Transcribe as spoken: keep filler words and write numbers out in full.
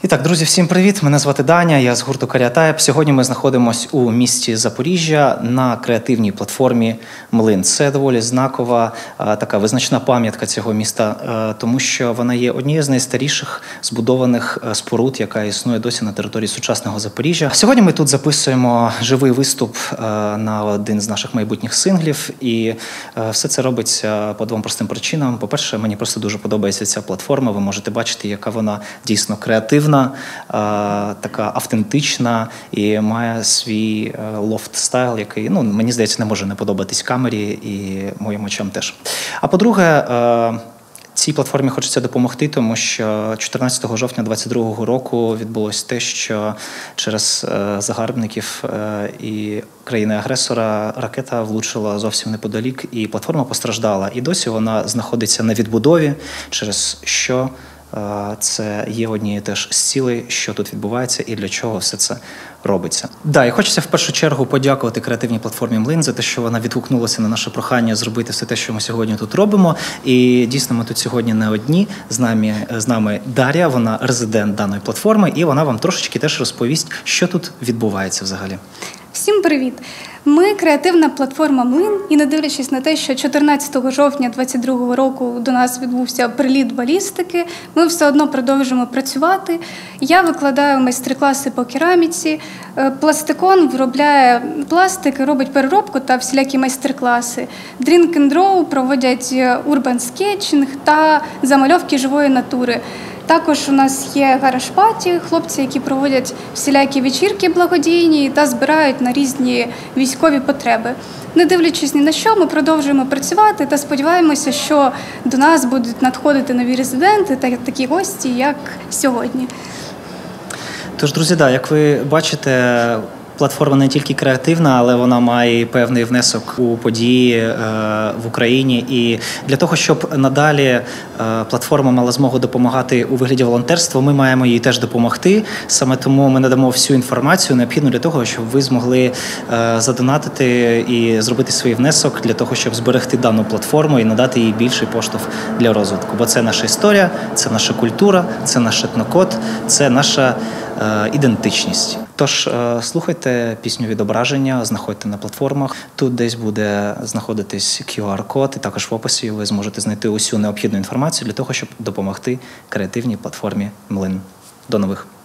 І так, друзі, всім привіт! Мене звати Даня, я з гурту Каріатайп. Сьогодні ми знаходимося у місті Запоріжжя на креативній платформі «Млин». Це доволі знакова, така визначна пам'ятка цього міста, тому що вона є однією з найстаріших збудованих споруд, яка існує досі на території сучасного Запоріжжя. Сьогодні ми тут записуємо живий виступ на один з наших майбутніх синглів, і все це робиться по двом простим причинам. По-перше, мені просто дуже подобається ця платформа, ви можете бачити, яка вона дійсно креативна, така автентична і має свій лофт-стайл, який, ну, мені здається, не може не подобатись камері і моїм очам теж. А по-друге, цій платформі хочеться допомогти, тому що чотирнадцятого жовтня двадцять другого року відбулося те, що через загарбників і країни-агресора ракета влучила зовсім неподалік, і платформа постраждала. І досі вона знаходиться на відбудові, через що це є однією теж з цілей, що тут відбувається і для чого все це робиться. Да, і хочеться в першу чергу подякувати креативній платформі «Млин» за те, що вона відгукнулася на наше прохання зробити все те, що ми сьогодні тут робимо. І дійсно ми тут сьогодні не одні. З нами, з нами Дар'я, вона резидент даної платформи, і вона вам трошечки теж розповість, що тут відбувається взагалі. Всім привіт! Ми креативна платформа «Млин», і не дивлячись на те, що чотирнадцятого жовтня двадцять другого року до нас відбувся приліт балістики, ми все одно продовжуємо працювати. Я викладаю майстер-класи по кераміці, Пластикон виробляє пластик, робить переробку та всілякі майстер-класи. Drink and Draw проводять урбан скетчинг та замальовки живої натури. Також у нас є гараж-паті, хлопці, які проводять всілякі вечірки благодійні та збирають на різні військові потреби. Не дивлячись ні на що, ми продовжуємо працювати та сподіваємося, що до нас будуть надходити нові резиденти та такі гості, як сьогодні. Тож, друзі, да, як ви бачите, платформа не тільки креативна, але вона має певний внесок у події е, в Україні. І для того, щоб надалі е, платформа мала змогу допомагати у вигляді волонтерства, ми маємо їй теж допомогти. Саме тому ми надамо всю інформацію, необхідну для того, щоб ви змогли е, задонатити і зробити свій внесок для того, щоб зберегти дану платформу і надати їй більший поштовх для розвитку. Бо це наша історія, це наша культура, це наш етнокод, це наша е, ідентичність. Тож, слухайте пісню «Відображення», знаходьте на платформах. Тут десь буде знаходитись кью ар-код, і також в описі ви зможете знайти усю необхідну інформацію для того, щоб допомогти креативній платформі «Млин». До нових!